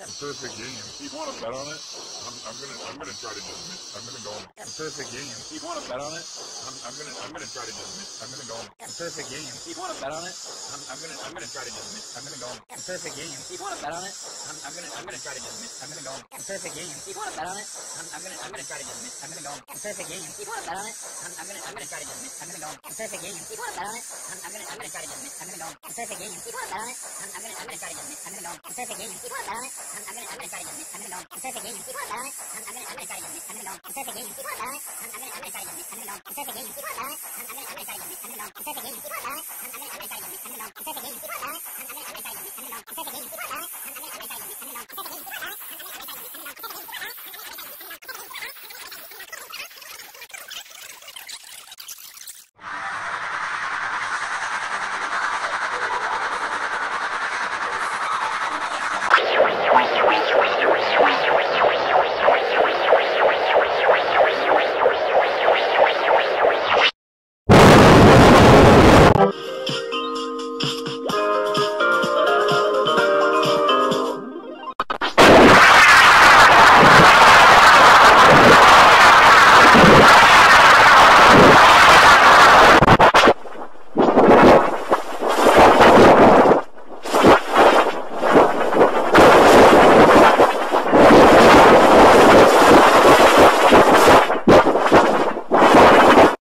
Perfect game. You want to bet on it? I'm gonna try to just miss. I'm gonna go on perfect game. You want to bet on it? I'm gonna try to just miss. I'm gonna go on perfect game. You want to bet on it? I'm gonna try to just miss. I'm gonna go on perfect game. You want to bet on it? I'm gonna try to just miss. I'm gonna go on perfect game. You want to bet on it? I'm gonna try to just miss. I'm gonna go on perfect game. You want to bet on it? I'm gonna try to just miss. I'm gonna go on perfect game. You want to bet on it? I'm gonna try to just miss. I'm gonna go on perfect game. You want to bet on it? I'm gonna try to just miss. I'm gonna go on perfect game. You want to bet on it? I'm gonna try to just miss. I'm gonna go on perfect game. You want to bet on it? I'm gonna try to just miss. I'm gonna go on perfect game. You want to bet on it? I'm gonna try to just miss. I'm gonna go on perfect game. You want to bet on it? I'm gonna try to just miss. I'm gonna go on perfect game. You want to bet on it? I'm gonna try to just miss. I'm gonna go on perfect game. You want to bet on it? I'm gonna try to just miss. I'm gonna go on perfect game. You want to bet on it? I'm gonna try to just miss. I'm gonna go on perfect game. You want to bet on it?